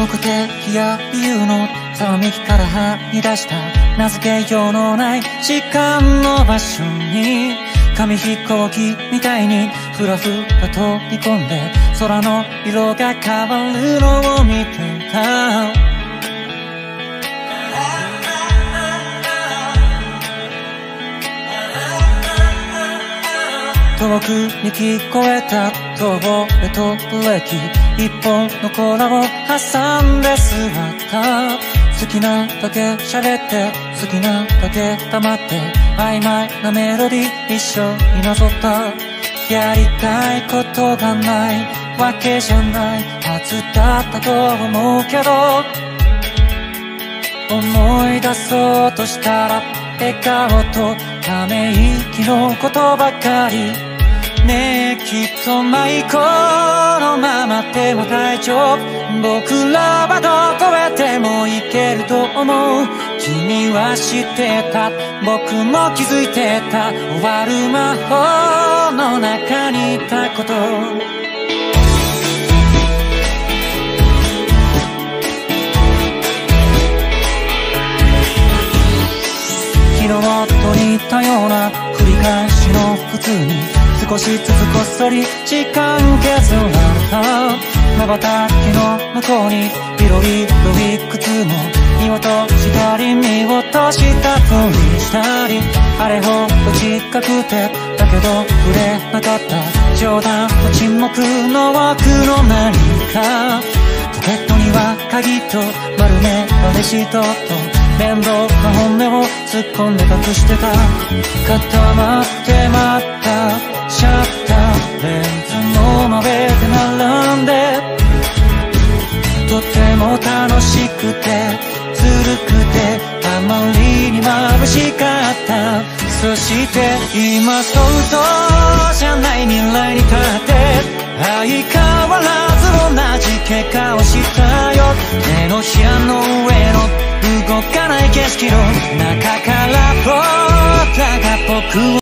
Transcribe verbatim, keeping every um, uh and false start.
目的や理由のざわめきからはみ出した名付けようのない時間の場所に紙飛行機みたいにふらふら飛び込んで空の色が変わるのを見てた。遠くに聞こえた遠吠えとブレーキ一本のコーラを挟んで座った。好きなだけ喋って好きなだけ黙って曖昧なメロディー一緒になぞった。やりたいことがないわけじゃないはずだったと思うけど思い出そうとしたら笑顔とため息のことばかり。ねえきっと迷子のままでも大丈夫。僕らはどこへでも行けると思う。君は知ってた僕も気づいてた終わる魔法の中にいたこと。昨日と似たような繰り返しの普通に少しずつこっそり時間削られた。瞬きの向こうにいろいろいくつも見落としたり見落としたふりしたりあれほど近くてだけど触れなかった冗談の沈黙の奥の何か。ポケットには鍵と丸めたレシートと面倒な本音を突っ込んで隠してた。固まって待ったシャッターレンズの真上で並んでとても楽しくてずるくてあまりに眩しかった。そして今想像じゃない未来に立って相変わらず同じ結果をしたよ。手のひらの上の動かない景色の中から僕らが僕を